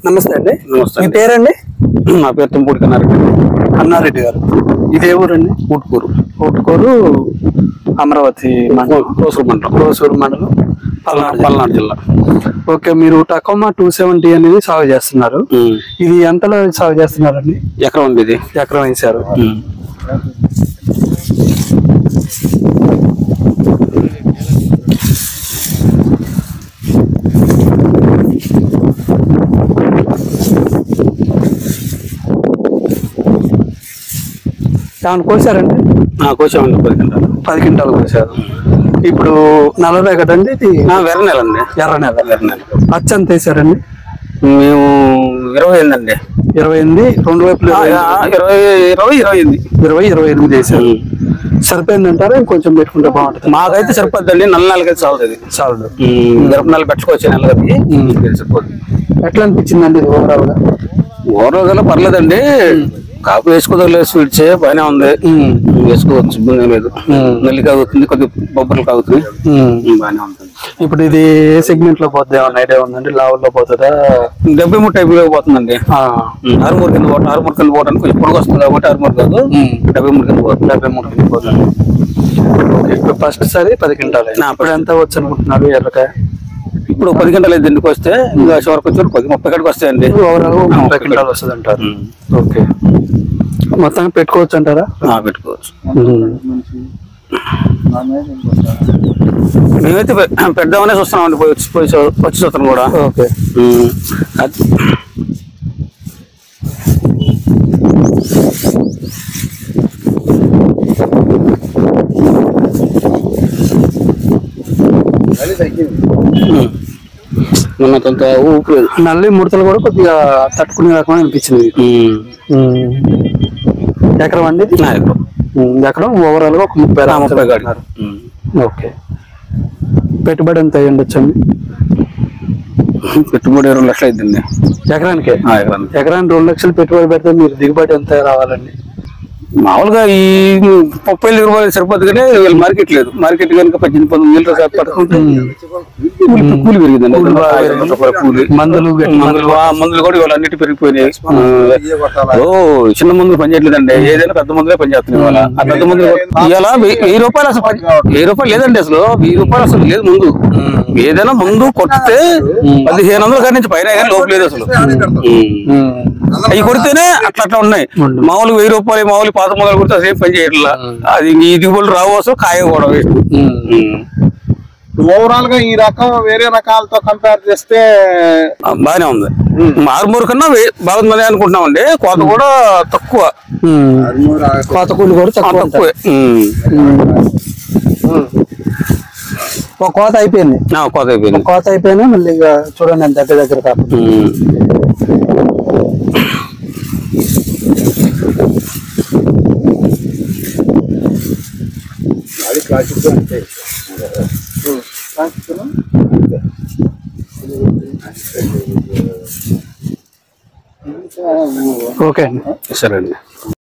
నమస్తే అండి. నమస్తే. మీ పేరండి? నా పేరు తుంపూడి కన్నారెడ్డి. కన్నారెడ్డి గారు. ఇది ఏ ఊరండి? ఊట్కూరు, ఊట్కూరు, అమరావతి మండలం, కోసూరు మండలం, కోసూరు మండలం, పల్నాడు జిల్లా. ఓకే, మీరు టకోమా 270 అనేది సాగు చేస్తున్నారు. ఇది ఎంతలో సాగు చేస్తున్నారండి? ఎకరం ఉంది ఇది. ఎకరం వేసారు. ఏమన్నా కోసారండి? కోసామండి 10 క్వింటాలు. 10 క్వింటాలు కోసారు. ఇప్పుడు నల్లదే కదండి ఇది? వెర్ర నెల అండి. ఎర్ర నెల. వెర్ర నెల. అచ్చు ఎంత వేసారండి? మేము 28 అండి. 28, రెండు వైపులు 28 వేసారు. సరిపోయింది అంటారా? ఇంకొంచెం పెట్టుకుంటే బాగుంటుంది. మాకైతే సరిపోద్దండి. నల్ల నెలకైతే చాలుతుంది. చాలు. మిరప నెల పెట్టుకోవచ్చు. నెలకి సరిపోద్ది. ఎట్లా అనిపించిందండి ఇది ఓవరాల్ గా? ఓవరాల్ గా పర్లేదండి. కాపు వేసుకోదలేదు, స్వీట్స్ బాగానే ఉంది. వేసుకోవచ్చు, ఇబ్బంది లేదు. నెల్లి కాగుతుంది, కొద్దిగా బొబ్బర్లు కాగుతుంది, బాగానే ఉంటుంది. ఇప్పుడు ఇది ఏ సెగ్మెంట్ లో పోతుంది ఏమన్నా ఐడియా ఉందండి? లావుల్లో పోతుందా? 73 టైపులో పోతుందండి. ఆరుమూరు కింద పోవడానికి కొంచెం పొడుగు వస్తుంది కాబట్టి ఆరుమూరు కాదు, 73 కింద పోతుంది. 73 కింద పోతుంది. ఇప్పుడు ఫస్ట్ సారి 10 క్వింటాలు. ఇప్పుడు ఎంత వచ్చు అనుకుంటున్నారు ఎర్రకాయ? ఇప్పుడు 10 గంటలు అయితే ఎందుకు వస్తే ఇంకా చివరికి వచ్చి 30 కాడికి వస్తాయండి. ఓవరాల్ 30 క్వింటాలు వస్తుంది అంటారు. ఓకే, మొత్తం పెట్టుకోవచ్చు అంటారా? పెట్టుకోవచ్చు. మేమైతే పెద్దామనే చూస్తున్నామండి. వచ్చి చూస్తాం కూడా. ఓకే. నల్లి ముడతలు కూడా కొద్దిగా తట్టుకునే రకం అనిపించింది. ఎకరం అండి? ఎకరం ఓవరాల్ గా ఒక 30 గాడి. ఓకే. పెట్టుబడి ఎంత అయ్యి ఉండొచ్చండి? పెట్టుబడి 2 లక్షలు అయిందండి ఎకరానికి. ఎకరానికి 2 లక్షలు పెట్టుబడి పెడితే మీరు దిగుబడి ఎంత రావాలండి? మామూలుగా ఈ 30,000 రూపాయలు సరిపోదు, కానీ వీళ్ళు మార్కెట్ లేదు. మార్కెట్ కనుక 18-19 పట్టుకుంటే కూలి పెరిగిందండి. కూలి, మందులు కూడా ఇవాళ అన్నిటి పెరిగిపోయినాయి. చిన్న మందులు పనిచేయట్లేదండి. ఏదైనా పెద్ద మందులే పనిచేస్తున్నాయి. ఇవాళ ఆ పెద్ద మందులు ఇవాళ 1000 రూపాయలు అసలు 1000 రూపాయలు లేదండి. అసలు 1000 రూపాయలు అసలు లేదు ముందు. ఏదైనా ముందు కొట్టితే 1500 కాడి నుంచి పైన కానీ లోపు లేదు అసలు. అవి కొడితేనే అట్లా ఉన్నాయి. మామూలు 1000 రూపాయలు మామూలు పాత మొదలు కొడితే అసలు ఏం పని చేయట్లా. అది ఈ దిగుబడులు రావు, అసలు కాయ కూడా వేస్ట్. ఓవరాల్ గా ఈ రకం వేరే రకాలతో కంపేర్ చేస్తే బాగానే ఉంది. ఆరుమూరు కన్నా బాగుంది అనుకుంటున్నామండి. కోత కూడా తక్కువ. కోత కూలి కూడా తక్కువే. కోత అయిపోయింది. కోత అయిపోయినా మళ్ళీ ఇక చూడండి దగ్గర కాకపోతే. ఓకే అండి. సరే అండి.